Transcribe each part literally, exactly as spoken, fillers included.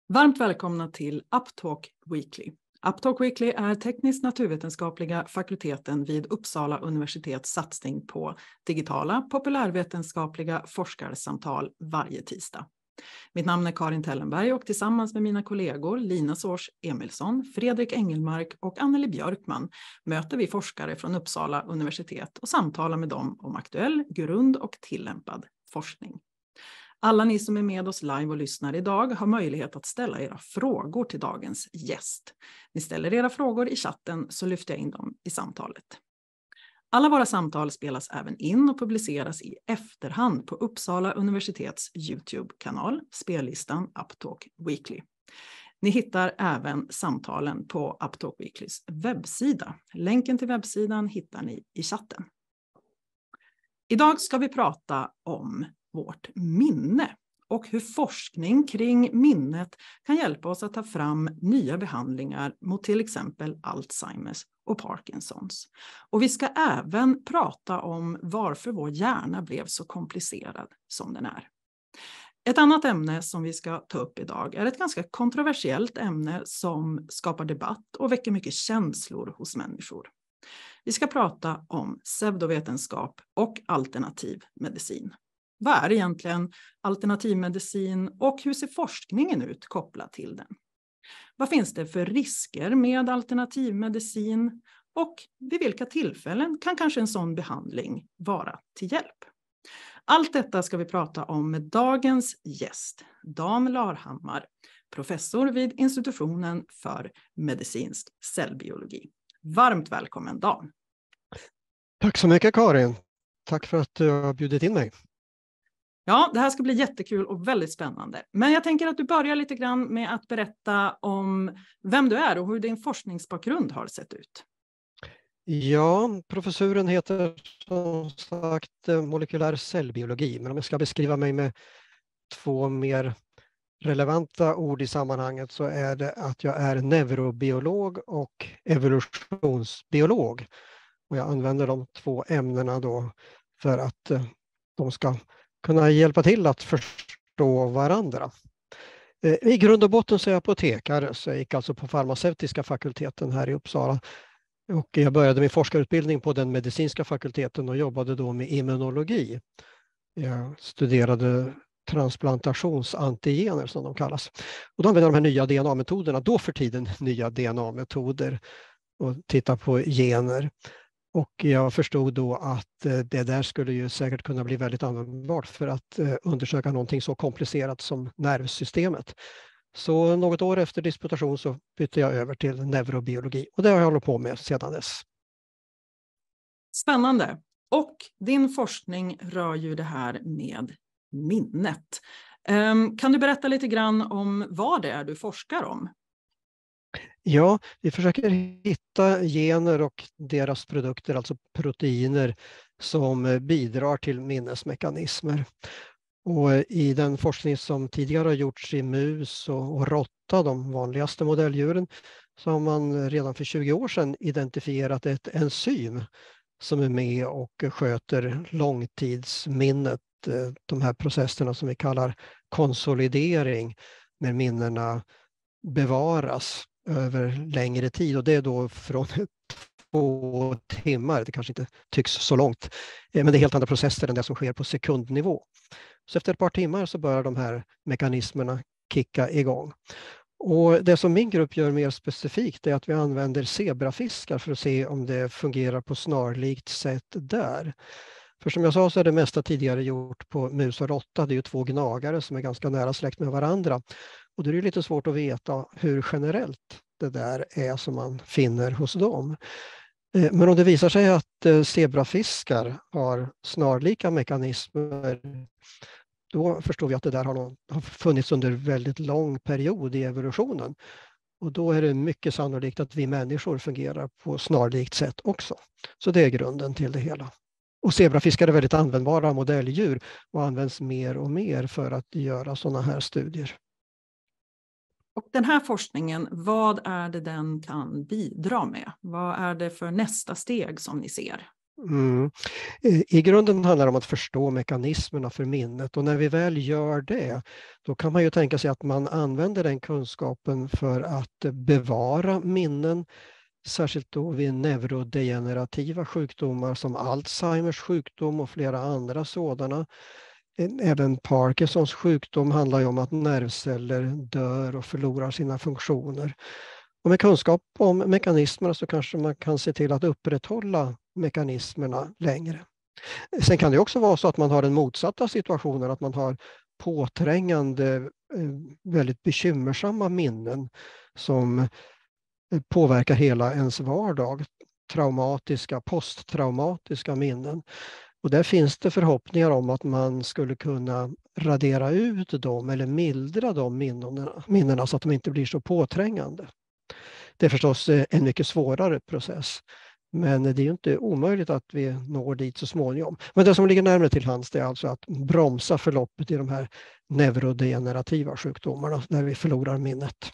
Varmt välkomna till Uptalk Weekly. Uptalk Weekly är tekniskt naturvetenskapliga fakulteten vid Uppsala universitets satsning på digitala populärvetenskapliga forskarsamtal varje tisdag. Mitt namn är Karin Tellenberg och tillsammans med mina kollegor Lina Sors Emilsson, Fredrik Engelmark och Anneli Björkman möter vi forskare från Uppsala universitet och samtalar med dem om aktuell, grund- och tillämpad forskning. Alla ni som är med oss live och lyssnar idag har möjlighet att ställa era frågor till dagens gäst. Ni ställer era frågor i chatten så lyfter jag in dem i samtalet. Alla våra samtal spelas även in och publiceras i efterhand på Uppsala universitets YouTube-kanal, spellistan Uptalk Weekly. Ni hittar även samtalen på Uptalk Weeklys webbsida. Länken till webbsidan hittar ni i chatten. Idag ska vi prata om vårt minne och hur forskning kring minnet kan hjälpa oss att ta fram nya behandlingar mot till exempel Alzheimers och Parkinsons. Och vi ska även prata om varför vår hjärna blev så komplicerad som den är. Ett annat ämne som vi ska ta upp idag är ett ganska kontroversiellt ämne som skapar debatt och väcker mycket känslor hos människor. Vi ska prata om pseudovetenskap och alternativ medicin. Vad är egentligen alternativmedicin och hur ser forskningen ut kopplat till den? Vad finns det för risker med alternativmedicin och vid vilka tillfällen kan kanske en sån behandling vara till hjälp? Allt detta ska vi prata om med dagens gäst, Dan Larhammar, professor vid institutionen för medicinsk cellbiologi. Varmt välkommen Dan. Tack så mycket Karin. Tack för att du har bjudit in mig. Ja, det här ska bli jättekul och väldigt spännande. Men jag tänker att du börjar lite grann med att berätta om vem du är och hur din forskningsbakgrund har sett ut. Ja, professuren heter som sagt molekylär cellbiologi. Men om jag ska beskriva mig med två mer relevanta ord i sammanhanget så är det att jag är neurobiolog och evolutionsbiolog. Och jag använder de två ämnena då för att de ska kunna hjälpa till att förstå varandra. I grund och botten så är jag apotekare, så jag gick alltså på farmaceutiska fakulteten här i Uppsala. Och jag började min forskarutbildning på den medicinska fakulteten och jobbade då med immunologi. Jag studerade transplantationsantigener som de kallas. Och då använde jag de här nya D N A-metoderna, då för tiden nya D N A-metoder och titta på gener. Och jag förstod då att det där skulle ju säkert kunna bli väldigt användbart för att undersöka någonting så komplicerat som nervsystemet. Så något år efter disputation så bytte jag över till neurobiologi och det har jag hållit på med sedan dess. Spännande. Och din forskning rör ju det här med minnet. Kan du berätta lite grann om vad det är du forskar om? Ja, vi försöker hitta gener och deras produkter, alltså proteiner, som bidrar till minnesmekanismer. Och i den forskning som tidigare har gjorts i mus och, och råtta, de vanligaste modelldjuren, så har man redan för tjugo år sedan identifierat ett enzym som är med och sköter långtidsminnet, de här processerna som vi kallar konsolidering, när minnena bevaras över längre tid, och det är då från två timmar, det kanske inte tycks så långt, men det är helt andra processer än det som sker på sekundnivå. Så efter ett par timmar så börjar de här mekanismerna kicka igång. Och det som min grupp gör mer specifikt är att vi använder zebrafiskar för att se om det fungerar på snarlikt sätt där. För som jag sa så är det mesta tidigare gjort på mus och råtta, det är ju två gnagare som är ganska nära släkt med varandra. Och det är lite svårt att veta hur generellt det där är som man finner hos dem. Men om det visar sig att zebrafiskar har snarlika mekanismer, då förstår vi att det där har, någon, har funnits under väldigt lång period i evolutionen. Och då är det mycket sannolikt att vi människor fungerar på snarlikt sätt också. Så det är grunden till det hela. Och zebrafiskar är väldigt användbara modelldjur och används mer och mer för att göra sådana här studier. Och den här forskningen, vad är det den kan bidra med? Vad är det för nästa steg som ni ser? Mm. I grunden handlar det om att förstå mekanismerna för minnet, och när vi väl gör det, då kan man ju tänka sig att man använder den kunskapen för att bevara minnen, särskilt då vid neurodegenerativa sjukdomar som Alzheimers sjukdom och flera andra sådana. Även Parkinsons sjukdom handlar ju om att nervceller dör och förlorar sina funktioner. Och med kunskap om mekanismerna så kanske man kan se till att upprätthålla mekanismerna längre. Sen kan det också vara så att man har den motsatta situationen, att man har påträngande, väldigt bekymmersamma minnen som påverkar hela ens vardag. Traumatiska, posttraumatiska minnen. Och där finns det förhoppningar om att man skulle kunna radera ut dem eller mildra de minnena, minnena så att de inte blir så påträngande. Det är förstås en mycket svårare process, men det är ju inte omöjligt att vi når dit så småningom. Men det som ligger närmare till hands är alltså att bromsa förloppet i de här neurodegenerativa sjukdomarna där vi förlorar minnet.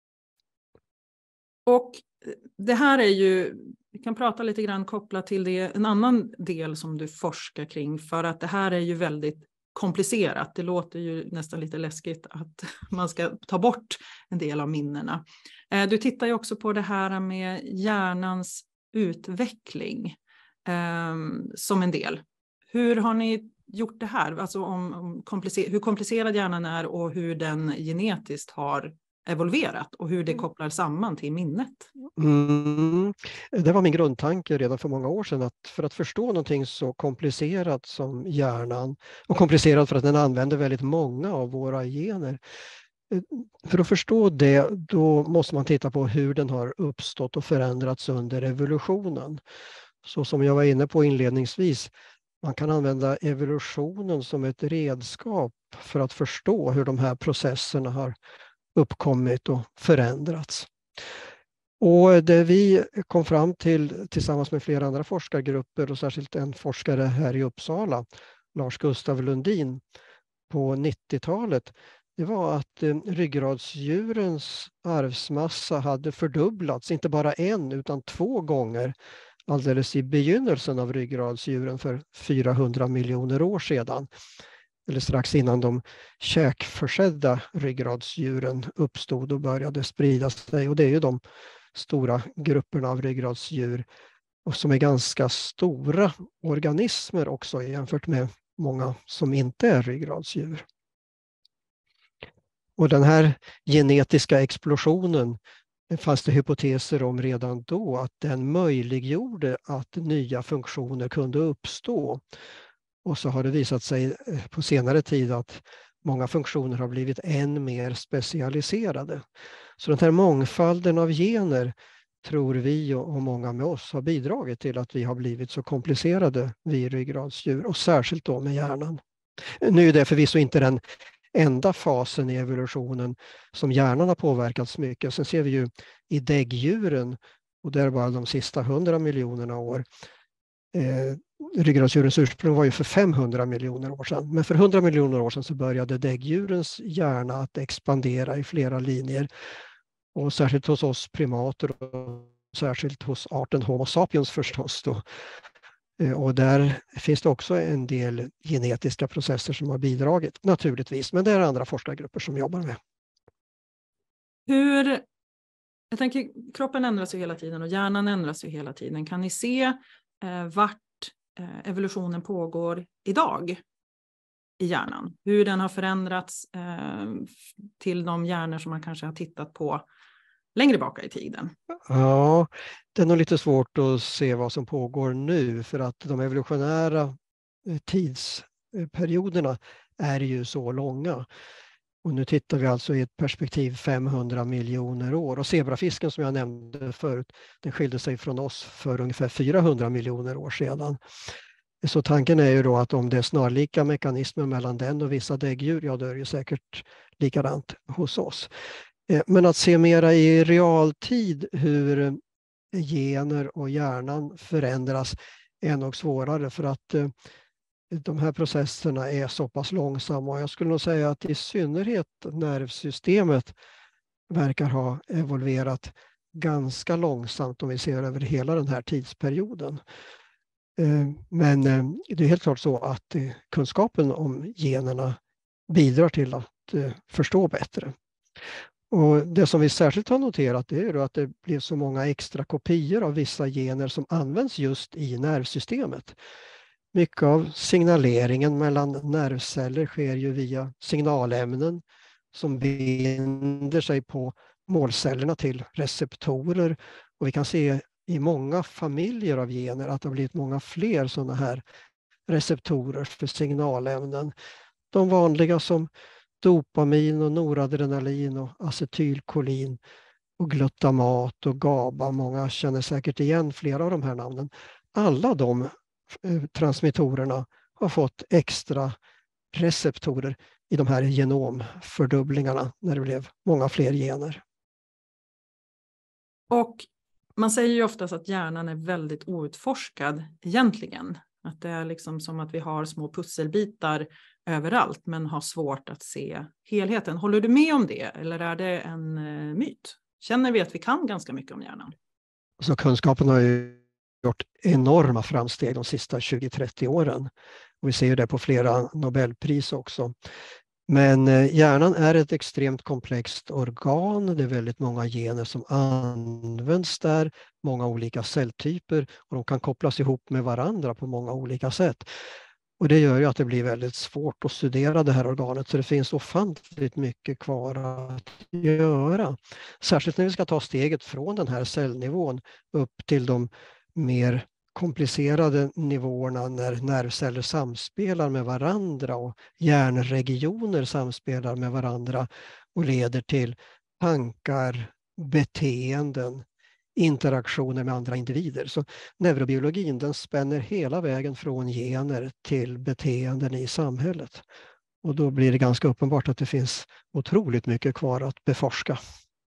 Och det här är ju, vi kan prata lite grann kopplat till det, en annan del som du forskar kring, för att det här är ju väldigt komplicerat. Det låter ju nästan lite läskigt att man ska ta bort en del av minnena. Du tittar ju också på det här med hjärnans utveckling eh, som en del. Hur har ni gjort det här? Alltså om, om komplicer- hur komplicerad hjärnan är och hur den genetiskt har evolverat och hur det kopplar samman till minnet. Mm. Det var min grundtanke redan för många år sedan, att för att förstå någonting så komplicerat som hjärnan, och komplicerat för att den använder väldigt många av våra gener, för att förstå det då måste man titta på hur den har uppstått och förändrats under evolutionen. Så som jag var inne på inledningsvis, man kan använda evolutionen som ett redskap för att förstå hur de här processerna har uppkommit och förändrats. Och det vi kom fram till tillsammans med flera andra forskargrupper och särskilt en forskare här i Uppsala, Lars Gustav Lundin, på nittiotalet, det var att eh, ryggradsdjurens arvsmassa hade fördubblats, inte bara en utan två gånger alldeles i begynnelsen av ryggradsdjuren för fyrahundra miljoner år sedan. Eller strax innan de käkförsedda ryggradsdjuren uppstod och började sprida sig. Och det är ju de stora grupperna av ryggradsdjur och som är ganska stora organismer också jämfört med många som inte är ryggradsdjur. Och den här genetiska explosionen, det fanns det hypoteser om redan då, att den möjliggjorde att nya funktioner kunde uppstå. Och så har det visat sig på senare tid att många funktioner har blivit än mer specialiserade. Så den här mångfalden av gener tror vi och många med oss har bidragit till att vi har blivit så komplicerade vi ryggradsdjur, och särskilt då med hjärnan. Nu är det förvisso inte den enda fasen i evolutionen som hjärnan har påverkats mycket. Sen ser vi ju i däggdjuren, och där var de sista hundra miljonerna år. Eh, ryggradsdjurens ursprung var ju för femhundra miljoner år sedan. Men för hundra miljoner år sedan så började däggdjurens hjärna att expandera i flera linjer. Och särskilt hos oss primater och särskilt hos arten Homo sapiens förstås då. Och där finns det också en del genetiska processer som har bidragit naturligtvis, men det är andra forskargrupper som jobbar med. Hur, jag tänker, kroppen ändras ju hela tiden och hjärnan ändras ju hela tiden. Kan ni se eh, vart eh, evolutionen pågår idag i hjärnan? Hur den har förändrats eh, till de hjärnor som man kanske har tittat på längre bak i tiden? Ja, det är nog lite svårt att se vad som pågår nu, för att de evolutionära tidsperioderna är ju så långa. Och nu tittar vi alltså i ett perspektiv femhundra miljoner år. Och zebrafisken som jag nämnde förut, den skilde sig från oss för ungefär fyrahundra miljoner år sedan. Så tanken är ju då att om det är snarlika mekanismer mellan den och vissa däggdjur, ja då är det ju säkert likadant hos oss. Men att se mera i realtid hur gener och hjärnan förändras är nog svårare, för att de här processerna är så pass långsamma. Och jag skulle nog säga att i synnerhet nervsystemet verkar ha evolverat ganska långsamt om vi ser över hela den här tidsperioden. Men det är helt klart så att kunskapen om generna bidrar till att förstå bättre. Och det som vi särskilt har noterat är att det blir så många extra kopior av vissa gener som används just i nervsystemet. Mycket av signaleringen mellan nervceller sker ju via signalämnen som binder sig på målcellerna till receptorer. Och vi kan se i många familjer av gener att det har blivit många fler sådana här receptorer för signalämnen. De vanliga som dopamin och noradrenalin och acetylkolin och glutamat och GABA. Många känner säkert igen flera av de här namnen. Alla de transmittorerna har fått extra receptorer i de här genomfördubblingarna när det blev många fler gener. Och man säger ju oftast att hjärnan är väldigt outforskad egentligen. Att det är liksom som att vi har små pusselbitar överallt men har svårt att se helheten. Håller du med om det eller är det en myt? Känner vi att vi kan ganska mycket om hjärnan? Så kunskapen har ju gjort enorma framsteg de sista tjugo till trettio åren. Och vi ser ju det på flera Nobelpris också. Men hjärnan är ett extremt komplext organ. Det är väldigt många gener som används där, många olika celltyper och de kan kopplas ihop med varandra på många olika sätt. Och det gör ju att det blir väldigt svårt att studera det här organet, så det finns ofantligt mycket kvar att göra. Särskilt när vi ska ta steget från den här cellnivån upp till de mer komplicerade nivåerna när nervceller samspelar med varandra och hjärnregioner samspelar med varandra och leder till tankar, beteenden, interaktioner med andra individer. Så neurobiologin den spänner hela vägen från gener till beteenden i samhället. Och då blir det ganska uppenbart att det finns otroligt mycket kvar att beforska.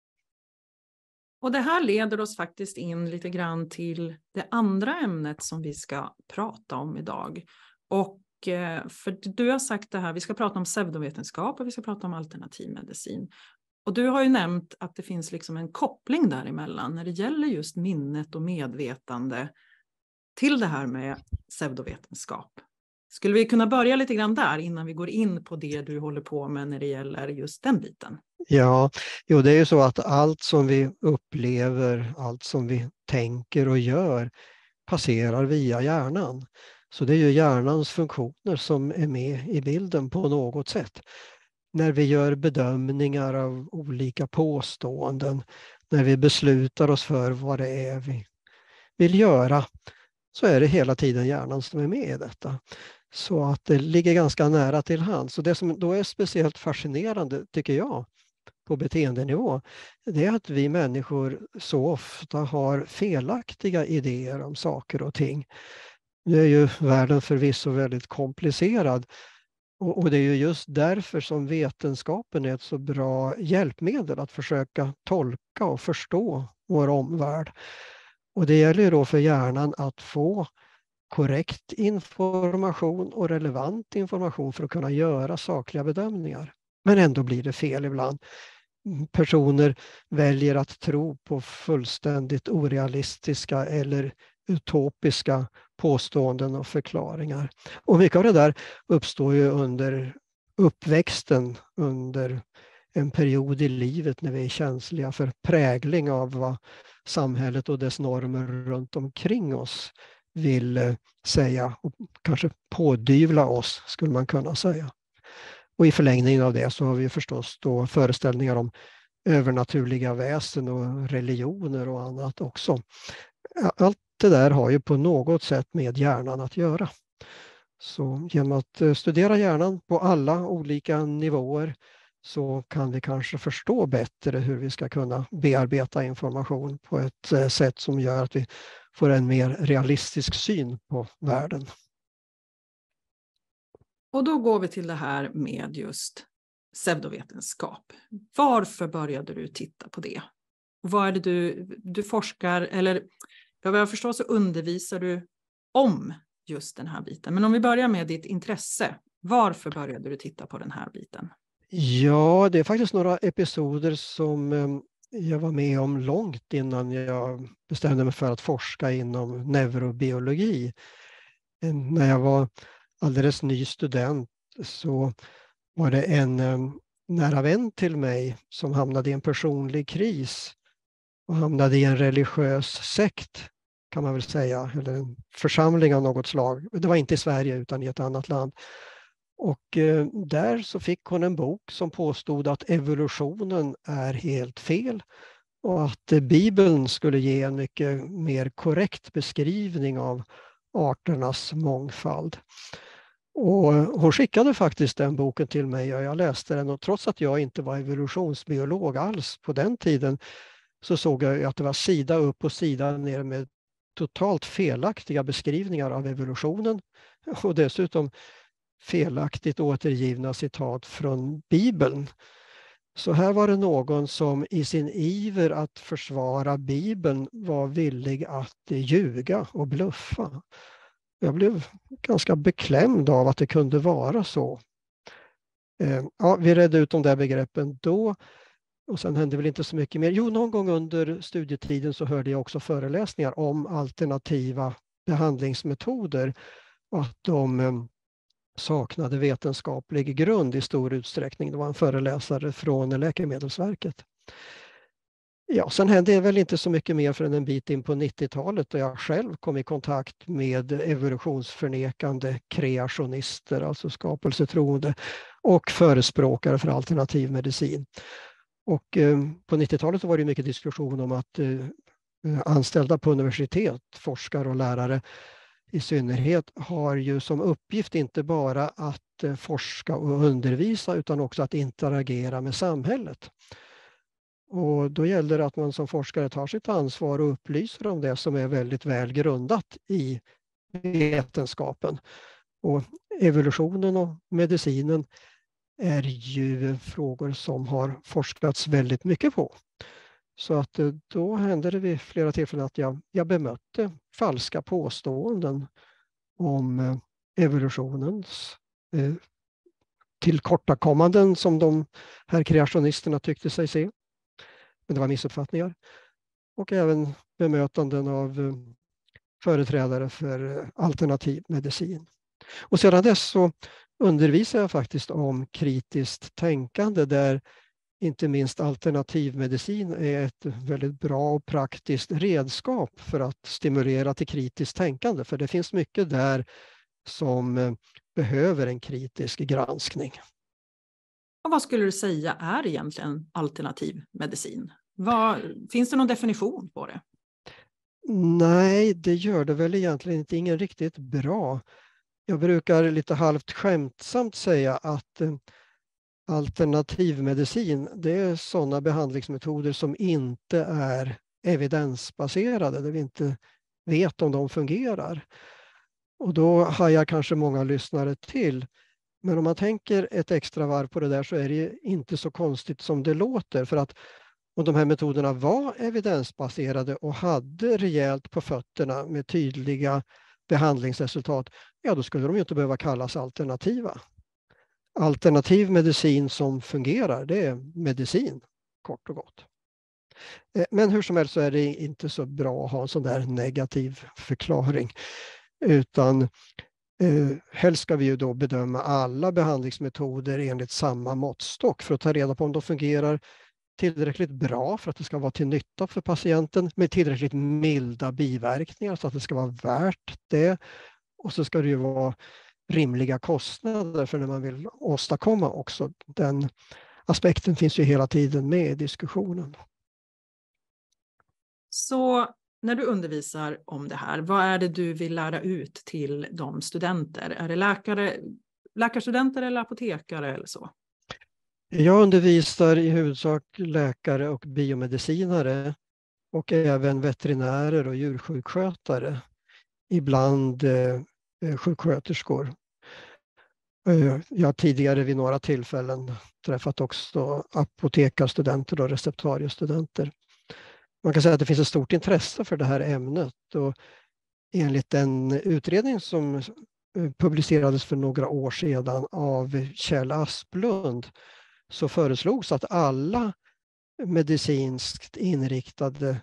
Och det här leder oss faktiskt in lite grann till det andra ämnet som vi ska prata om idag. Och för du har sagt det här, vi ska prata om pseudovetenskap och vi ska prata om alternativmedicin. Och du har ju nämnt att det finns liksom en koppling däremellan när det gäller just minnet och medvetande till det här med pseudovetenskap. Skulle vi kunna börja lite grann där innan vi går in på det du håller på med när det gäller just den biten? Ja, jo, det är ju så att allt som vi upplever, allt som vi tänker och gör passerar via hjärnan. Så det är ju hjärnans funktioner som är med i bilden på något sätt. När vi gör bedömningar av olika påståenden, när vi beslutar oss för vad det är vi vill göra, så är det hela tiden hjärnan som är med i detta. Så att det ligger ganska nära till hands. Och det som då är speciellt fascinerande, tycker jag, på beteendenivå, det är att vi människor så ofta har felaktiga idéer om saker och ting. Nu är ju världen förvisso väldigt komplicerad. Och det är ju just därför som vetenskapen är ett så bra hjälpmedel att försöka tolka och förstå vår omvärld. Och det gäller ju då för hjärnan att få korrekt information och relevant information för att kunna göra sakliga bedömningar. Men ändå blir det fel ibland. Personer väljer att tro på fullständigt orealistiska eller utopiska påståenden och förklaringar. Och mycket av det där uppstår ju under uppväxten, under en period i livet när vi är känsliga för prägling av vad samhället och dess normer runt omkring oss vill säga och kanske pådyvla oss, skulle man kunna säga. Och i förlängningen av det så har vi förstås då föreställningar om övernaturliga väsen och religioner och annat också. Allt det där har ju på något sätt med hjärnan att göra. Så genom att studera hjärnan på alla olika nivåer så kan vi kanske förstå bättre hur vi ska kunna bearbeta information på ett sätt som gör att vi får en mer realistisk syn på världen. Och då går vi till det här med just pseudovetenskap. Varför började du titta på det? Vad är det du, du forskar, eller vad jag förstår så undervisar du om just den här biten. Men om vi börjar med ditt intresse, varför började du titta på den här biten? Ja, det är faktiskt några episoder som jag var med om långt innan jag bestämde mig för att forska inom neurobiologi. när jag var alldeles ny student så var det en nära vän till mig som hamnade i en personlig kris och hamnade i en religiös sekt, kan man väl säga, eller en församling av något slag. Det var inte i Sverige utan i ett annat land. Och eh, där så fick hon en bok som påstod att evolutionen är helt fel och att eh, Bibeln skulle ge en mycket mer korrekt beskrivning av arternas mångfald. Och hon skickade faktiskt den boken till mig och jag läste den, och trots att jag inte var evolutionsbiolog alls på den tiden så såg jag att det var sida upp och sida ner med totalt felaktiga beskrivningar av evolutionen och dessutom felaktigt återgivna citat från Bibeln. Så här var det någon som i sin iver att försvara Bibeln var villig att ljuga och bluffa. Jag blev ganska beklämd av att det kunde vara så. Ja, vi redde ut de där begreppen då. Och sen hände väl inte så mycket mer. Jo, någon gång under studietiden så hörde jag också föreläsningar om alternativa behandlingsmetoder och att de saknade vetenskaplig grund i stor utsträckning. Det var en föreläsare från Läkemedelsverket. Ja, sen hände det väl inte så mycket mer förrän en bit in på nittiotalet då jag själv kom i kontakt med evolutionsförnekande kreationister, alltså skapelsetroende, och förespråkare för alternativ medicin. Och eh, på nittiotalet var det mycket diskussion om att eh, anställda på universitet, forskare och lärare i synnerhet, har ju som uppgift inte bara att eh, forska och undervisa utan också att interagera med samhället. Och då gäller det att man som forskare tar sitt ansvar och upplyser om det som är väldigt väl grundat i vetenskapen. Och evolutionen och medicinen är ju frågor som har forskats väldigt mycket på. Så att då hände det vid flera tillfällen att jag, jag bemötte falska påståenden om evolutionens eh, tillkortakommanden som de här kreationisterna tyckte sig se. Men det var missuppfattningar. Och även bemötanden av eh, företrädare för alternativ medicin. Och sedan dess så undervisar jag faktiskt om kritiskt tänkande där inte minst alternativmedicin är ett väldigt bra och praktiskt redskap för att stimulera till kritiskt tänkande. För det finns mycket där som behöver en kritisk granskning. Och vad skulle du säga är egentligen alternativ medicin? Vad, finns det någon definition på det? Nej, det gör det väl egentligen inte. Ingen riktigt bra. Jag brukar lite halvt skämtsamt säga att alternativmedicin, det är sådana behandlingsmetoder som inte är evidensbaserade, där vi inte vet om de fungerar. Och då hajar kanske många lyssnare till. Men om man tänker ett extra varv på det där så är det inte så konstigt som det låter. För att om de här metoderna var evidensbaserade och hade rejält på fötterna med tydliga behandlingsresultat, ja då skulle de ju inte behöva kallas alternativa. Alternativ medicin som fungerar, det är medicin, kort och gott. Men hur som helst så är det inte så bra att ha en sån där negativ förklaring. Utan eh, helst ska vi ju då bedöma alla behandlingsmetoder enligt samma måttstock för att ta reda på om de fungerar tillräckligt bra för att det ska vara till nytta för patienten med tillräckligt milda biverkningar så att det ska vara värt det. Och så ska det ju vara rimliga kostnader för när man vill åstadkomma också. Den aspekten finns ju hela tiden med i diskussionen. Så när du undervisar om det här, vad är det du vill lära ut till de studenter? Är det läkare, läkarstudenter eller apotekare eller så? Jag undervisar i huvudsak läkare och biomedicinare och även veterinärer och djursjukskötare. Ibland eh, sjuksköterskor. Jag har tidigare vid några tillfällen träffat också apotekarstudenter och receptariestudenter. Man kan säga att det finns ett stort intresse för det här ämnet och enligt en utredning som publicerades för några år sedan av Kjell Asplund så föreslogs att alla medicinskt inriktade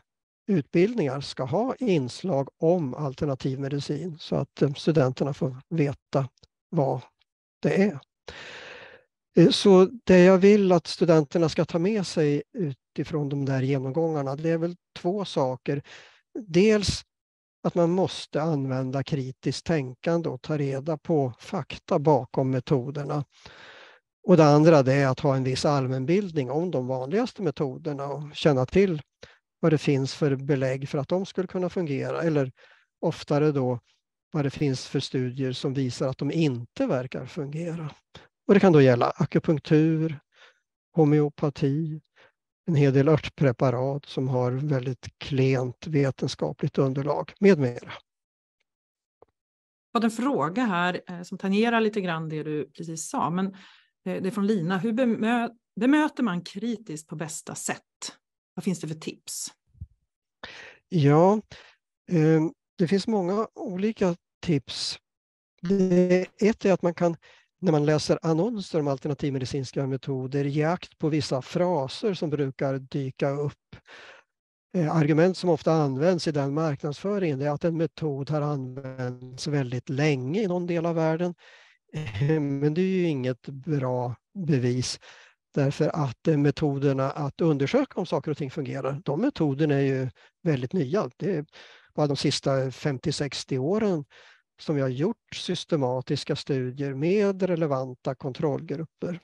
utbildningar ska ha inslag om alternativ medicin så att studenterna får veta vad det är. Så det jag vill att studenterna ska ta med sig utifrån de där genomgångarna, det är väl två saker. Dels att man måste använda kritiskt tänkande och ta reda på fakta bakom metoderna. Och det andra det är att ha en viss allmänbildning om de vanligaste metoderna och känna till vad det finns för belägg för att de skulle kunna fungera, eller oftare då vad det finns för studier som visar att de inte verkar fungera. Och det kan då gälla akupunktur, homeopati, en hel del örtpreparat som har väldigt klent vetenskapligt underlag med mera. Jag har en fråga här som tangerar lite grann det du precis sa, men det är från Lina. Hur bemö- bemöter man kritiskt på bästa sätt? Vad finns det för tips? Ja, eh, det finns många olika tips. Det, ett är att man kan, när man läser annonser om alternativmedicinska metoder, ge akt på vissa fraser som brukar dyka upp. Eh, argument som ofta används i den marknadsföringen är att en metod har använts väldigt länge i någon del av världen. Eh, men det är ju inget bra bevis. Därför att metoderna att undersöka om saker och ting fungerar, de metoderna är ju väldigt nya. Det är bara de sista femtio sextio åren som vi har gjort systematiska studier med relevanta kontrollgrupper.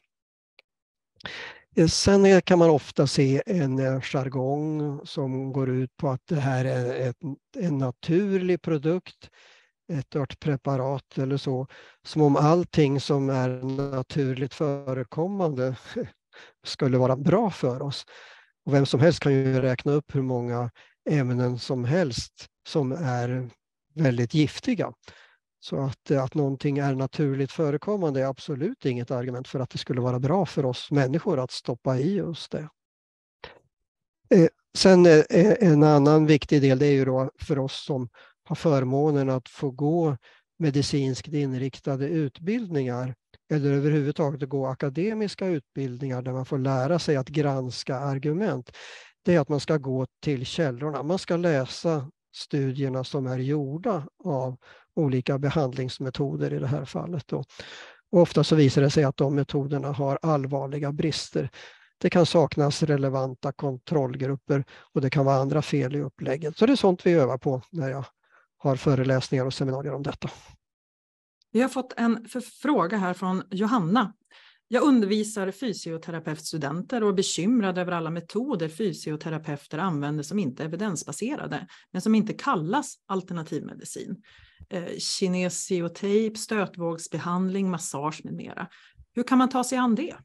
Sen kan man ofta se en jargong som går ut på att det här är ett, en naturlig produkt, ett örtpreparat eller så, som om allting som är naturligt förekommande skulle vara bra för oss. Och vem som helst kan ju räkna upp hur många ämnen som helst som är väldigt giftiga. Så att, att någonting är naturligt förekommande är absolut inget argument för att det skulle vara bra för oss människor att stoppa i just det. Eh, sen eh, en annan viktig del det är ju då för oss som har förmånen att få gå medicinskt inriktade utbildningar eller överhuvudtaget gå akademiska utbildningar där man får lära sig att granska argument. Det är att man ska gå till källorna. Man ska läsa studierna som är gjorda av olika behandlingsmetoder i det här fallet. Då. Och ofta så visar det sig att de metoderna har allvarliga brister. Det kan saknas relevanta kontrollgrupper och det kan vara andra fel i upplägget. Så det är sånt vi övar på när jag har föreläsningar och seminarier om detta. Vi har fått en fråga här från Johanna. Jag undervisar fysioterapeutstudenter och är bekymrad över alla metoder fysioterapeuter använder som inte är evidensbaserade, men som inte kallas alternativmedicin. Eh, kinesiotejp, stötvågsbehandling, massage med mera. Hur kan man ta sig an det?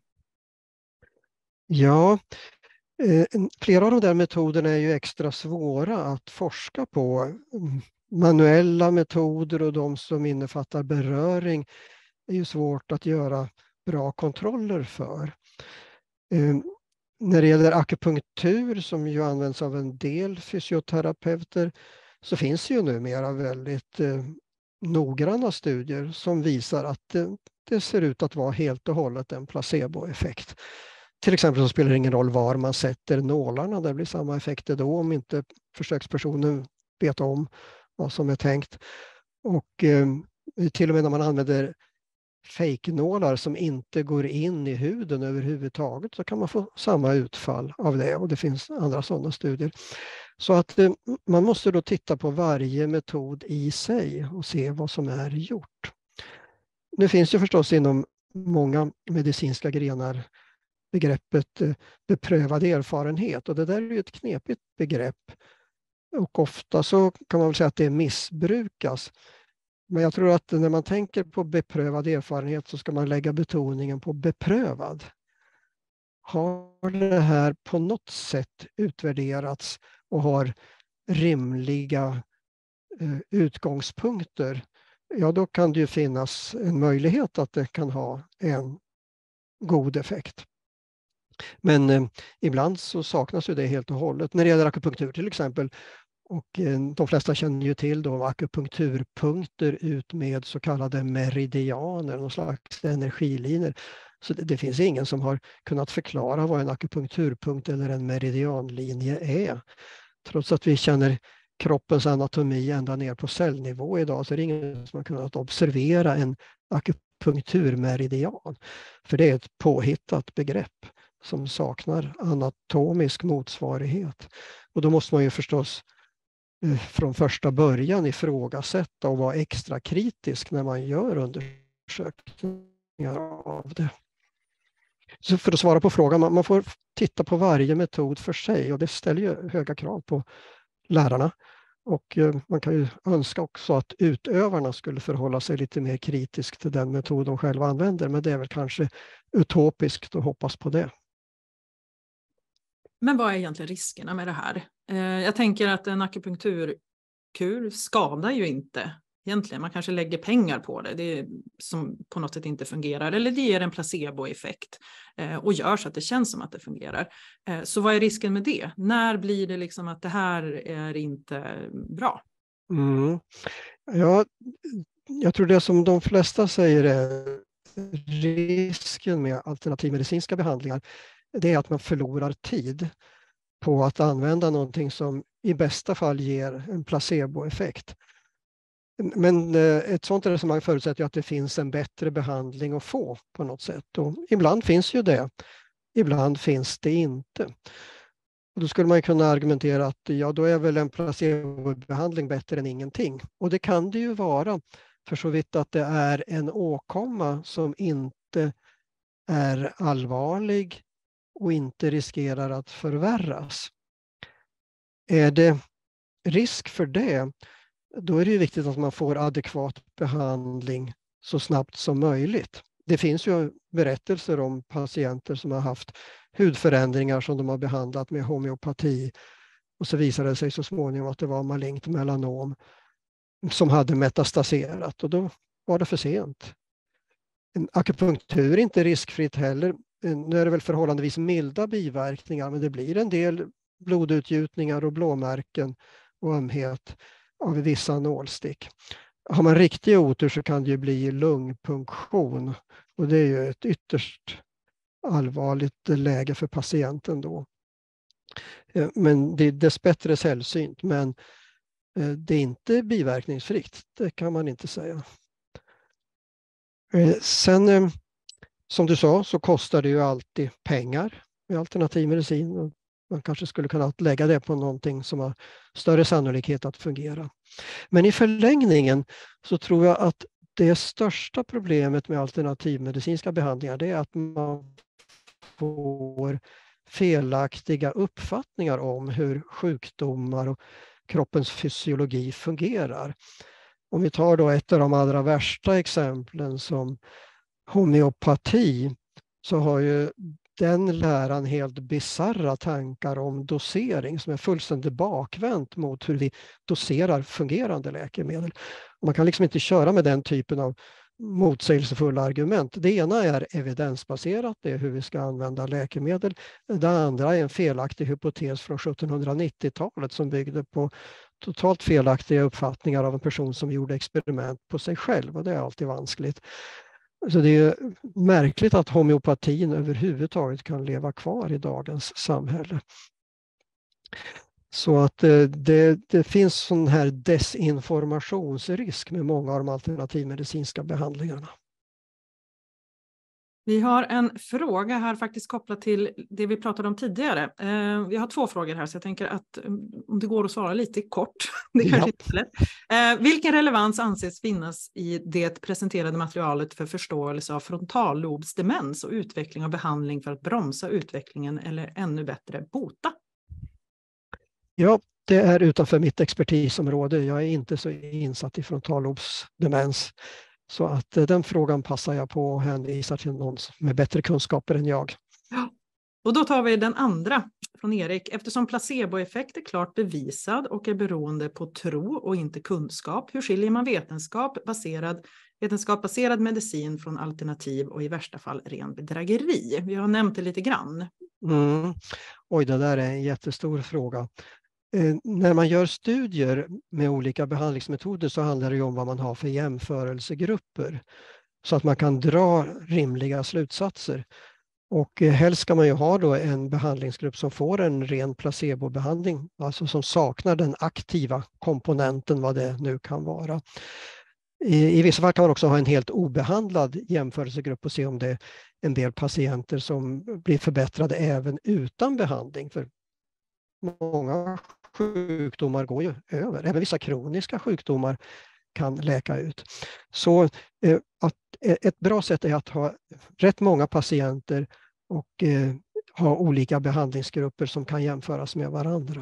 Ja, eh, flera av de där metoderna är ju extra svåra att forska på. Manuella metoder och de som innefattar beröring är ju svårt att göra bra kontroller för. Eh, när det gäller akupunktur som ju används av en del fysioterapeuter så finns ju numera väldigt eh, noggranna studier som visar att eh, det ser ut att vara helt och hållet en placeboeffekt. Till exempel så spelar det ingen roll var man sätter nålarna, det blir samma effekter då om inte försökspersonen vet om vad som är tänkt. Och eh, till och med när man använder fejknålar som inte går in i huden överhuvudtaget så kan man få samma utfall av det och det finns andra sådana studier. Så att eh, man måste då titta på varje metod i sig och se vad som är gjort. Nu finns det förstås inom många medicinska grenar begreppet eh, beprövad erfarenhet och det där är ju ett knepigt begrepp och ofta så kan man väl säga att det missbrukas. Men jag tror att när man tänker på beprövad erfarenhet så ska man lägga betoningen på beprövad. Har det här på något sätt utvärderats och har rimliga eh, utgångspunkter, ja då kan det ju finnas en möjlighet att det kan ha en god effekt. Men eh, ibland så saknas ju det helt och hållet. När det gäller akupunktur till exempel, och eh, de flesta känner ju till då akupunkturpunkter ut med så kallade meridianer, någon slags energilinjer. Så det, det finns ingen som har kunnat förklara vad en akupunkturpunkt eller en meridianlinje är. Trots att vi känner kroppens anatomi ända ner på cellnivå idag, så är det ingen som har kunnat observera en akupunkturmeridian. För det är ett påhittat begrepp som saknar anatomisk motsvarighet. Och då måste man ju förstås från första början ifrågasätta och vara extra kritisk när man gör undersökningar av det. Så för att svara på frågan, man får titta på varje metod för sig, och det ställer ju höga krav på lärarna. Och man kan ju önska också att utövarna skulle förhålla sig lite mer kritiskt till den metod de själva använder, men det är väl kanske utopiskt att hoppas på det. Men vad är egentligen riskerna med det här? Jag tänker att en akupunkturkur skadar ju inte egentligen. Man kanske lägger pengar på det, det är, som på något sätt inte fungerar. Eller det ger en placeboeffekt och gör så att det känns som att det fungerar. Så vad är risken med det? När blir det liksom att det här är inte bra? Mm. Ja, jag tror det som de flesta säger är risken med alternativmedicinska behandlingar, det är att man förlorar tid på att använda någonting som i bästa fall ger en placeboeffekt. Men ett sådant resonemang förutsätter att det finns en bättre behandling att få på något sätt. Och ibland finns ju det, ibland finns det inte. Och då skulle man kunna argumentera att ja, då är väl en placebobehandling bättre än ingenting. Och det kan det ju vara, för så vitt att det är en åkomma som inte är allvarlig och inte riskerar att förvärras. Är det risk för det, då är det ju viktigt att man får adekvat behandling så snabbt som möjligt. Det finns ju berättelser om patienter som har haft hudförändringar som de har behandlat med homeopati, och så visade det sig så småningom att det var malignt melanom som hade metastaserat, och då var det för sent. En akupunktur är inte riskfritt heller. Nu är det väl förhållandevis milda biverkningar, men det blir en del blodutgjutningar och blåmärken och ömhet av vissa nålstick. Har man riktig otur så kan det ju bli lungpunktion, och det är ju ett ytterst allvarligt läge för patienten då. Men det är dessbättre sällsynt, men det är inte biverkningsfritt, det kan man inte säga. Sen som du sa så kostar det ju alltid pengar med alternativmedicin. Man kanske skulle kunna lägga det på någonting som har större sannolikhet att fungera. Men i förlängningen så tror jag att det största problemet med alternativmedicinska behandlingar, det är att man får felaktiga uppfattningar om hur sjukdomar och kroppens fysiologi fungerar. Om vi tar då ett av de allra värsta exemplen som homeopati, så har ju den läran helt bizarra tankar om dosering som är fullständigt bakvänt mot hur vi doserar fungerande läkemedel. Man kan liksom inte köra med den typen av motsägelsefulla argument. Det ena är evidensbaserat, det är hur vi ska använda läkemedel. Det andra är en felaktig hypotes från sjuttonhundranittiotalet som byggde på totalt felaktiga uppfattningar av en person som gjorde experiment på sig själv, och det är alltid vanskligt. Så det är märkligt att homeopatin överhuvudtaget kan leva kvar i dagens samhälle. Så att det, det finns sån här desinformationsrisk med många av de alternativmedicinska behandlingarna. Vi har en fråga här faktiskt kopplat till det vi pratade om tidigare. Eh, vi har två frågor här, så jag tänker att om det går att svara lite kort. Det kanske ja. inte är lätt. Eh, vilken relevans anses finnas i det presenterade materialet för förståelse av frontallobsdemens och utveckling av behandling för att bromsa utvecklingen eller ännu bättre bota? Ja, det är utanför mitt expertisområde. Jag är inte så insatt i frontallobsdemens. Så att den frågan passar jag på och hänvisar till någon med bättre kunskaper än jag. Ja. Och då tar vi den andra från Erik. Eftersom placeboeffekt är klart bevisad och är beroende på tro och inte kunskap, hur skiljer man vetenskap baserad, vetenskapsbaserad medicin från alternativ och i värsta fall ren bedrägeri? Vi har nämnt det lite grann. Mm. Oj, det där är en jättestor fråga. Eh, när man gör studier med olika behandlingsmetoder så handlar det ju om vad man har för jämförelsegrupper, så att man kan dra rimliga slutsatser. Och helst ska man ju ha då en behandlingsgrupp som får en ren placebobehandling, alltså som saknar den aktiva komponenten, vad det nu kan vara. I, i vissa fall kan man också ha en helt obehandlad jämförelsegrupp och se om det är en del patienter som blir förbättrade även utan behandling. För många sjukdomar går ju över, även vissa kroniska sjukdomar kan läka ut. Så eh, att ett bra sätt är att ha rätt många patienter och eh, ha olika behandlingsgrupper som kan jämföras med varandra.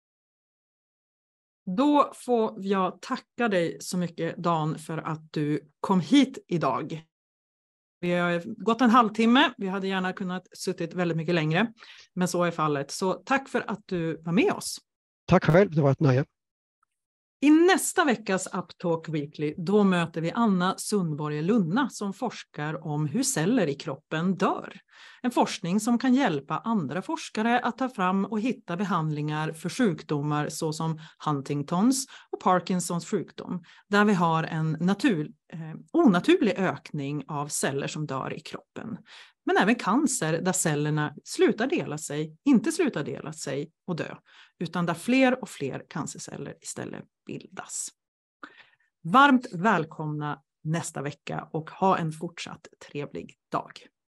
Då får jag tacka dig så mycket, Dan, för att du kom hit idag. Vi har gått en halvtimme, vi hade gärna kunnat suttit väldigt mycket längre, men så är fallet. Så tack för att du var med oss. Tack själv, det var ett nöje. I nästa veckas Uptalk Weekly, då möter vi Anna Sundborg Lunna som forskar om hur celler i kroppen dör. En forskning som kan hjälpa andra forskare att ta fram och hitta behandlingar för sjukdomar såsom Huntingtons och Parkinsons sjukdom, där vi har en natur, eh, onaturlig ökning av celler som dör i kroppen. Men även cancer där cellerna slutar dela sig, inte slutar dela sig och dö, utan där fler och fler cancerceller istället bildas. Varmt välkomna nästa vecka och ha en fortsatt trevlig dag.